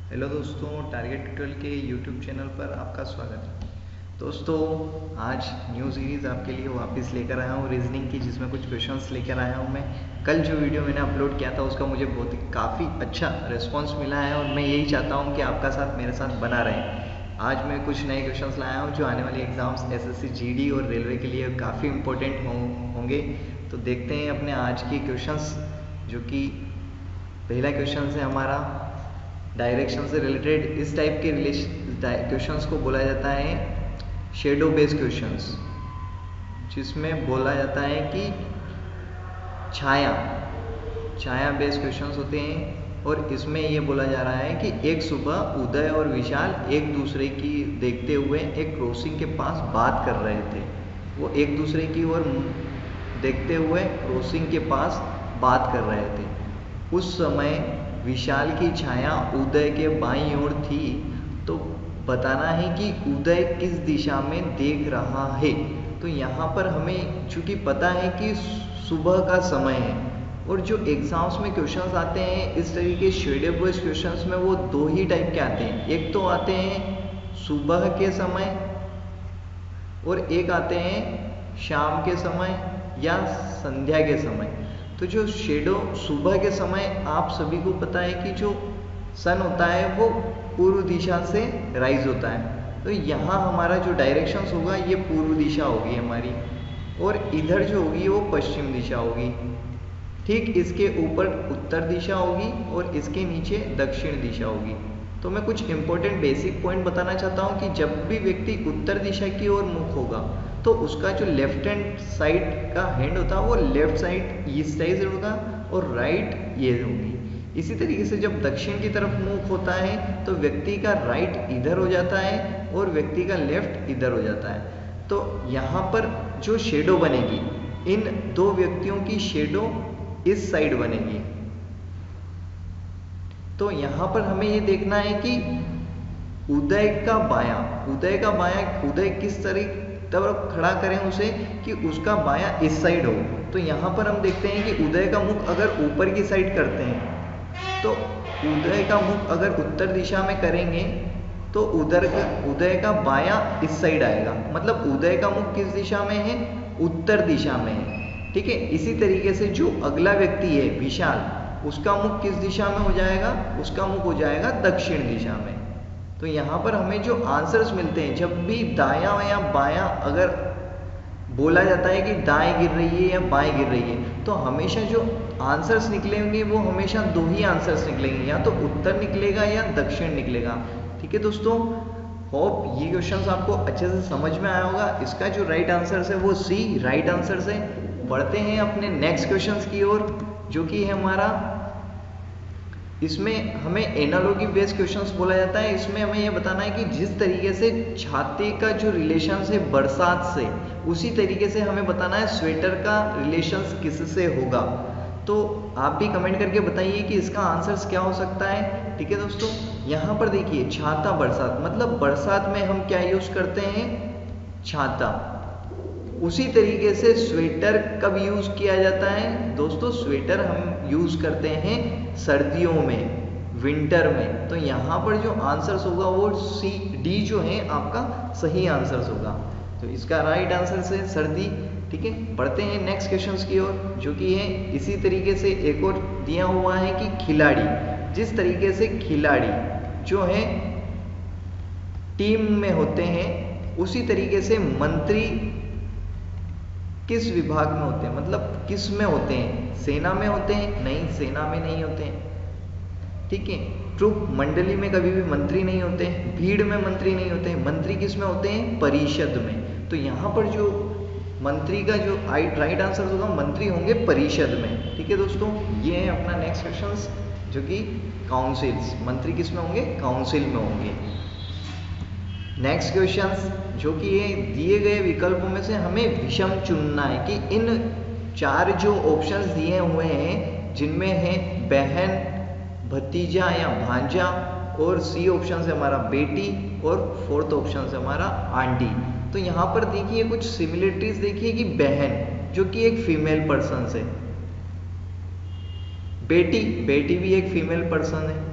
Hello दोस्तों, target tutorial के YouTube channel पर आपका स्वागत है। दोस्तों, आज न्यू सीरीज़ आपके लिए वापस लेकर आया हूँ रीजनिंग की, जिसमें कुछ क्वेश्चंस लेकर आया हूँ मैं। कल जो वीडियो मैंने अपलोड किया था उसका मुझे काफ़ी अच्छा रिस्पांस मिला है और मैं यही चाहता हूँ कि आपका साथ मेरे साथ बना रहे। आज मैं कुछ नए क्वेश्चंस लाया हूँ जो आने वाले एग्ज़ाम्स SSC GD और रेलवे के लिए काफ़ी इंपॉर्टेंट होंगे। तो देखते हैं अपने आज के क्वेश्चंस, जो कि पहला क्वेश्चन है हमारा डायरेक्शन से रिलेटेड। इस टाइप के क्वेश्चंस को बोला जाता है शेडो बेस्ड क्वेश्चंस, जिसमें बोला जाता है कि छाया बेस्ड क्वेश्चंस होते हैं। और इसमें ये बोला जा रहा है कि एक सुबह उदय और विशाल एक दूसरे की देखते हुए एक क्रॉसिंग के पास बात कर रहे थे। वो एक दूसरे की ओर देखते हुए क्रॉसिंग के पास बात कर रहे थे। उस समय विशाल की छाया उदय के बाईं ओर थी। तो बताना है कि उदय किस दिशा में देख रहा है। तो यहाँ पर हमें चूंकि पता है कि सुबह का समय है, और जो एग्जाम्स में क्वेश्चंस आते हैं इस तरीके शेडो बेस्ड क्वेश्चंस में, वो दो ही टाइप के आते हैं। एक तो आते हैं सुबह के समय और एक आते हैं शाम के समय या संध्या के समय। तो जो शेडो सुबह के समय, आप सभी को पता है कि जो सन होता है वो पूर्व दिशा से राइज होता है। तो यहाँ हमारा जो डायरेक्शंस होगा ये पूर्व दिशा होगी हमारी, और इधर जो होगी वो पश्चिम दिशा होगी। ठीक इसके ऊपर उत्तर दिशा होगी और इसके नीचे दक्षिण दिशा होगी। तो मैं कुछ इंपॉर्टेंट बेसिक पॉइंट बताना चाहता हूँ कि जब भी व्यक्ति उत्तर दिशा की ओर मुख होगा तो उसका जो लेफ्ट हैंड साइड का हैंड होता है वो लेफ्ट साइड इस साइड होगा और राइट ये होगी। इसी तरीके से जब दक्षिण की तरफ मुख होता है तो व्यक्ति का राइट इधर हो जाता है और व्यक्ति का लेफ्ट इधर हो जाता है। तो यहाँ पर जो शेडो बनेगी, इन दो व्यक्तियों की शेडो इस साइड बनेगी। तो यहाँ पर हमें ये देखना है कि उदय का बायां उदय किस तरफ खड़ा करें उसे कि उसका बायां इस साइड हो। तो यहाँ पर हम देखते हैं कि उदय का मुख अगर ऊपर की साइड करते हैं तो उदय का मुख अगर उत्तर दिशा में करेंगे तो उदय का बायां इस साइड आएगा। मतलब उदय का मुख किस दिशा में है? उत्तर दिशा में है। ठीक है। इसी तरीके से जो अगला व्यक्ति है विशाल, उसका मुख किस दिशा में हो जाएगा? उसका मुख हो जाएगा दक्षिण दिशा में। तो यहाँ पर हमें जो आंसर्स मिलते हैं, जब भी दायां या बायां अगर बोला जाता है कि दाएं गिर रही है या बाएं गिर रही है, तो हमेशा जो आंसर्स निकलेंगे वो हमेशा दो ही आंसर्स निकलेंगे, या तो उत्तर निकलेगा या दक्षिण निकलेगा। ठीक है दोस्तों, होप ये क्वेश्चंस आपको अच्छे से समझ में आया होगा। इसका जो राइट आंसर है वो सी राइट आंसर है। बढ़ते हैं अपने नेक्स्ट क्वेश्चंस की ओर, जो कि है हमारा, इसमें हमें एनालॉजी बेस्ड क्वेश्चंस बोला जाता है। इसमें हमें यह बताना है कि जिस तरीके से छाते का जो रिलेशन है बरसात से, उसी तरीके से हमें बताना है स्वेटर का रिलेशन किससे होगा। तो आप भी कमेंट करके बताइए कि इसका आंसर क्या हो सकता है। ठीक है दोस्तों, यहाँ पर देखिए छाता बरसात, मतलब बरसात में हम क्या यूज करते हैं? छाता। उसी तरीके से स्वेटर कब यूज किया जाता है? दोस्तों स्वेटर हम यूज करते हैं सर्दियों में, विंटर में। तो यहाँ पर जो आंसर्स होगा वो डी जो है आपका सही आंसर्स होगा। तो इसका राइट आंसर है सर्दी। ठीक है, बढ़ते हैं नेक्स्ट क्वेश्चंस की ओर, जो कि है इसी तरीके से एक और दिया हुआ है कि खिलाड़ी, जिस तरीके से खिलाड़ी जो है टीम में होते हैं, उसी तरीके से मंत्री किस विभाग में होते हैं, मतलब किस में होते हैं? सेना में होते हैं? नहीं, सेना में नहीं होते हैं। ठीक है, ट्रुप मंडली में कभी भी मंत्री नहीं होते हैं, भीड़ में मंत्री नहीं होते हैं। मंत्री किस में होते हैं? परिषद में। तो यहाँ पर जो मंत्री का जो राइट आंसर होगा, मंत्री होंगे परिषद में। ठीक है दोस्तों, ये है अपना नेक्स्ट क्वेश्चन, जो कि काउंसिल्स, मंत्री किस में होंगे? काउंसिल में होंगे। नेक्स्ट क्वेश्चन, जो कि ये दिए गए विकल्पों में से हमें विषम चुनना है कि इन चार जो ऑप्शंस दिए हुए हैं, जिनमें है बहन, भतीजा या भांजा, और सी ऑप्शन है हमारा बेटी, और फोर्थ ऑप्शन है हमारा आंटी। तो यहाँ पर देखिए कुछ सिमिलरिटीज देखिए कि बहन जो कि एक फीमेल पर्सन है, बेटी भी एक फीमेल पर्सन है।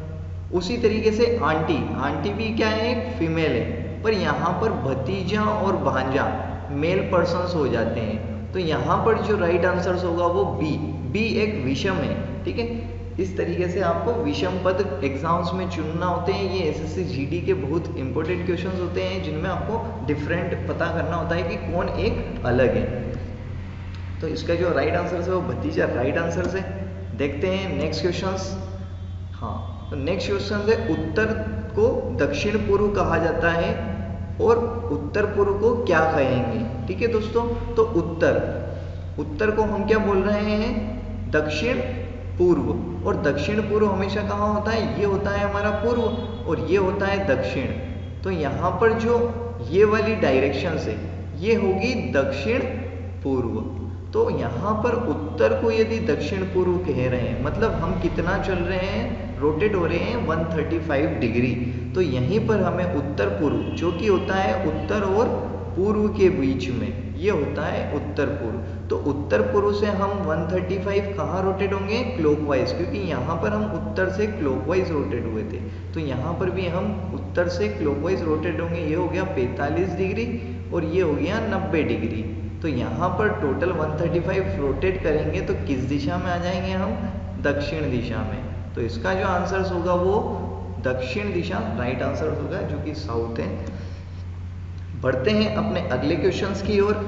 उसी तरीके से आंटी, आंटी भी क्या है, एक फीमेल है, पर यहाँ पर भतीजा और भांजा मेल पर्सन्स हो जाते हैं। तो यहाँ पर जो राइट आंसर होगा वो बी, बी एक विषम है। ठीक है, इस तरीके से आपको विषम पद एग्जाम्स में चुनना होते हैं। ये एसएससी जीडी के बहुत इंपॉर्टेंट क्वेश्चंस होते हैं जिनमें आपको डिफरेंट पता करना होता है कि कौन एक अलग है। तो इसका जो राइट आंसर है वो भतीजा राइट आंसर है। देखते हैं नेक्स्ट क्वेश्चंस। हाँ, तो नेक्स्ट क्वेश्चन है, उत्तर को दक्षिण पूर्व कहा जाता है और उत्तर पूर्व को क्या कहेंगे। ठीक है दोस्तों, तो उत्तर को हम क्या बोल रहे हैं, दक्षिण पूर्व। और दक्षिण पूर्व हमेशा कहाँ होता है, ये होता है हमारा पूर्व और ये होता है दक्षिण। तो यहाँ पर जो ये वाली डायरेक्शन है ये होगी दक्षिण पूर्व। तो यहाँ पर उत्तर को यदि दक्षिण पूर्व कह रहे हैं, मतलब हम कितना चल रहे हैं, रोटेट हो रहे हैं 135 डिग्री। तो यहीं पर हमें उत्तर पूर्व, जो कि होता है उत्तर और पूर्व के बीच में, ये होता है उत्तर पूर्व। तो उत्तर पूर्व से हम 135 कहाँ रोटेट होंगे, क्लॉकवाइज, क्योंकि यहाँ पर हम उत्तर से क्लॉकवाइज रोटेट हुए थे। तो यहाँ पर भी हम उत्तर से क्लॉकवाइज रोटेट होंगे। ये हो गया 45 डिग्री और ये हो गया 90 डिग्री। तो यहाँ पर टोटल 135 रोटेट करेंगे तो किस दिशा में आ जाएंगे हम, दक्षिण दिशा में। तो इसका जो आंसर होगा वो दक्षिण दिशा राइट आंसर होगा, जो कि साउथ है। बढ़ते हैं अपने अगले क्वेश्चंस की ओर।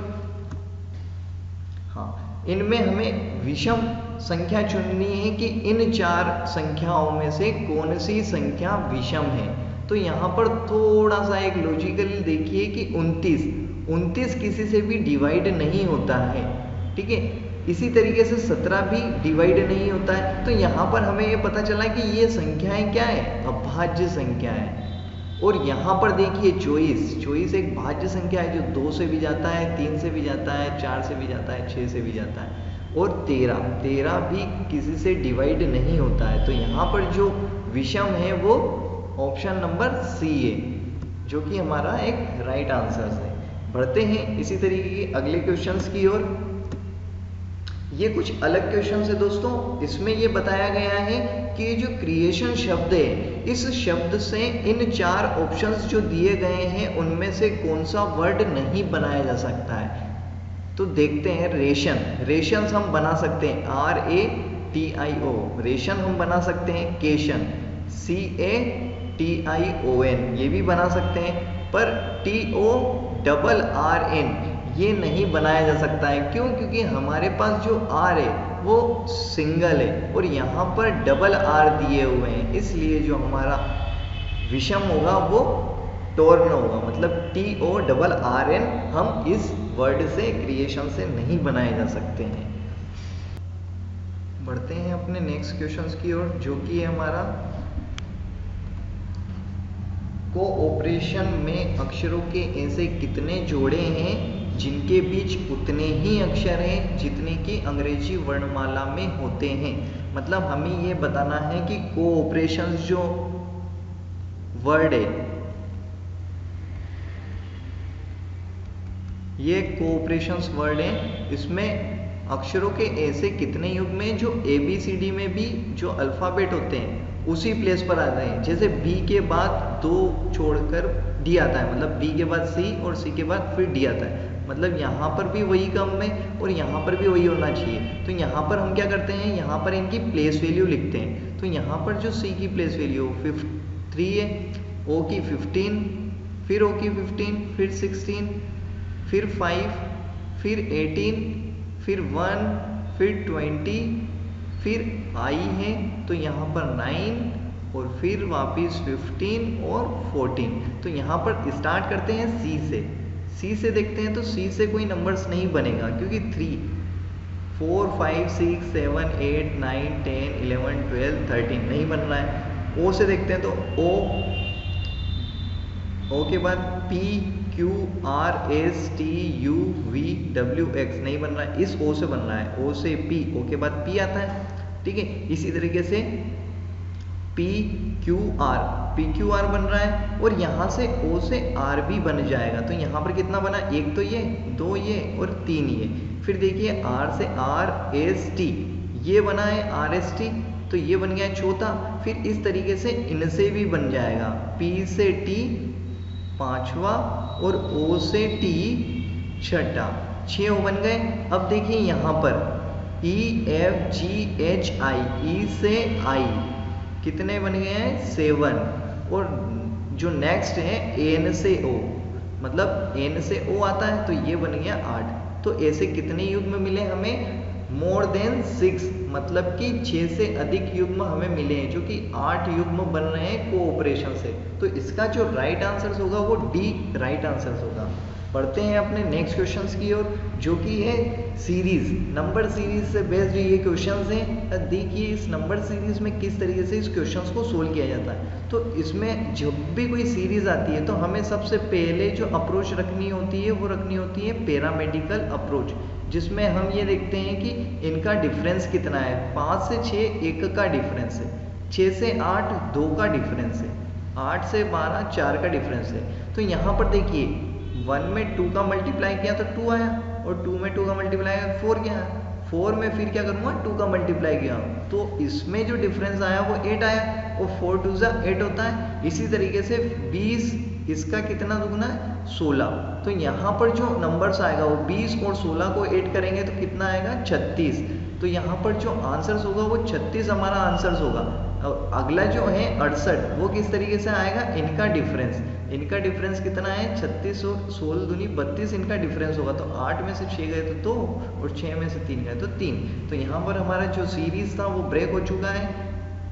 हाँ, इनमें हमें विषम संख्या चुननी है कि इन 4 संख्याओं में से कौन सी संख्या विषम है। तो यहाँ पर थोड़ा सा एक लॉजिकल देखिए कि 29 किसी से भी डिवाइड नहीं होता है। ठीक है, इसी तरीके से 17 भी डिवाइड नहीं होता है। तो यहाँ पर हमें ये पता चला कि ये संख्याएं क्या है, अभाज्य संख्या है। और यहाँ पर देखिए 24 एक भाज्य संख्या है, जो 2 से भी जाता है, 3 से भी जाता है, 4 से भी जाता है, 6 से भी जाता है। और 13 भी किसी से डिवाइड नहीं होता है। तो यहाँ पर जो विषम है वो ऑप्शन नंबर सी है, जो कि हमारा एक राइट आंसर है। बढ़ते हैं इसी तरीके के अगले क्वेश्चंस की ओर। ये कुछ अलग क्वेश्चन है दोस्तों। इसमें ये बताया गया है कि ये जो क्रिएशन शब्द है, इस शब्द से इन 4 ऑप्शंस जो दिए गए हैं उनमें से कौन सा वर्ड नहीं बनाया जा सकता है। तो देखते हैं, रेशन हम बना सकते हैं, RATIO, रेशन हम बना सकते हैं। केशन, CATION, ये भी बना सकते हैं। पर TORRN ये नहीं बनाया जा सकता है। क्यों? क्योंकि हमारे पास जो R है वो सिंगल है और यहाँ पर डबल R दिए हुए हैं, इसलिए जो हमारा विषम होगा वो टॉर्न होगा, मतलब TORRN हम इस वर्ड से, क्रिएशन से नहीं बनाए जा सकते हैं। बढ़ते हैं अपने नेक्स्ट क्वेश्चंस की ओर, जो कि है हमारा कोऑपरेशन में अक्षरों के ऐसे कितने जोड़े हैं जिनके बीच उतने ही अक्षर हैं जितने कि अंग्रेजी वर्णमाला में होते हैं। मतलब हमें ये बताना है कि कोऑपरेशंस जो वर्ड है, ये कोऑपरेशंस वर्ड है, इसमें अक्षरों के ऐसे कितने युग्म हैं जो ABCD में भी जो अल्फाबेट होते हैं उसी प्लेस पर आ रहे हैं। जैसे B के बाद 2 छोड़कर D आता है, मतलब B के बाद C और C के बाद फिर D आता है, मतलब यहाँ पर भी वही कम है और यहाँ पर भी वही होना चाहिए। तो यहाँ पर हम क्या करते हैं, यहाँ पर इनकी प्लेस वैल्यू लिखते हैं। तो यहाँ पर जो C की प्लेस वैल्यू 3 है, O की 15, फिर O की 15, फिर 16, फिर 5, फिर 18, फिर 1, फिर 20, फिर I है तो यहाँ पर 9 और फिर वापिस 15 और 14। तो यहाँ पर स्टार्ट करते हैं C से देखते हैं। तो C से कोई नंबर्स नहीं बनेगा क्योंकि 3, 4, 5, 6, 7, 8, 9, 10, 11, 12, 13 नहीं बन रहा है। O से देखते हैं तो O के बाद P, Q, R, S, T, U, V, W, X नहीं बन रहा है, इस O से बन रहा है, O से P, O के बाद P आता है। ठीक है, इसी तरीके से P, Q, R, PQR बन रहा है और यहाँ से O से R भी बन जाएगा। तो यहाँ पर कितना बना, 1 तो ये, 2 ये और 3 ये। फिर देखिए R से R, S, T ये बना है, R, S, T तो ये बन गया चौथा। फिर इस तरीके से इनसे भी बन जाएगा, P से T पांचवा और O से T छठा, 6 बन गए। अब देखिए यहाँ पर E F G H I, E से I कितने बन गए हैं 7, और जो नेक्स्ट है N से O, मतलब N से O आता है तो ये बन गया 8। तो ऐसे कितने युग्म मिले हमें, मोर देन 6, मतलब कि 6 से अधिक युग्म हमें मिले हैं, जो कि 8 युग्म बन रहे हैं कोऑपरेशन से। तो इसका जो राइट आंसर होगा वो डी राइट आंसर होगा। पढ़ते हैं अपने नेक्स्ट क्वेश्चंस की ओर, जो कि है सीरीज, नंबर सीरीज से बेस्ड ये क्वेश्चंस हैं। देखिए इस नंबर सीरीज में किस तरीके से इस क्वेश्चंस को सोल्व किया जाता है। तो इसमें जब भी कोई सीरीज आती है तो हमें सबसे पहले जो अप्रोच रखनी होती है वो रखनी होती है पैरामेडिकल अप्रोच, जिसमें हम ये देखते हैं कि इनका डिफरेंस कितना है। 5 से 6 1 का डिफरेंस है, 6 से 8 2 का डिफरेंस है, 8 से 12 4 का डिफरेंस है। तो यहाँ पर देखिए 1 में 2 का मल्टीप्लाई किया तो 2 आया, और 2 में 2 का मल्टीप्लाई किया 4 क्या आया, 4 में फिर क्या करूँगा 2 का मल्टीप्लाई किया तो इसमें जो डिफरेंस आया वो 8 आया, और 4 2 जा 8 होता है। इसी तरीके से 20, इसका कितना दुगना है 16। तो यहाँ पर जो नंबर्स आएगा वो 20 और 16 को ऐड करेंगे तो कितना आएगा 36। तो यहाँ पर जो आंसर्स होगा वो 36 हमारा आंसर्स होगा। और अगला जो है 68, वो किस तरीके से आएगा, इनका डिफरेंस, इनका डिफरेंस कितना है 36 और 16 दूनी 32 इनका डिफरेंस होगा। तो 8 में से 6 गए तो 2 और 6 में से 3 गए तो 3। तो यहाँ पर हमारा जो सीरीज था वो ब्रेक हो चुका है।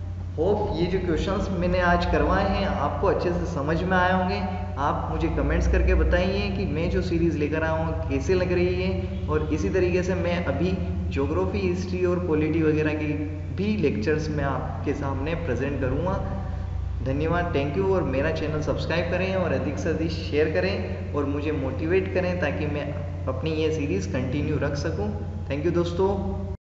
होप ये जो क्वेश्चंस मैंने आज करवाए हैं आपको अच्छे से समझ में आए होंगे। आप मुझे कमेंट्स करके बताइए कि मैं जो सीरीज़ लेकर आया हूँ कैसे लग रही है। और इसी तरीके से मैं अभी ज्योग्राफी, हिस्ट्री और पॉलिटी वगैरह की भी लेक्चर्स में आपके सामने प्रेजेंट करूँगा। धन्यवाद, थैंक यू। और मेरा चैनल सब्सक्राइब करें और अधिक से अधिक शेयर करें और मुझे मोटिवेट करें ताकि मैं अपनी ये सीरीज़ कंटिन्यू रख सकूँ। थैंक यू दोस्तों।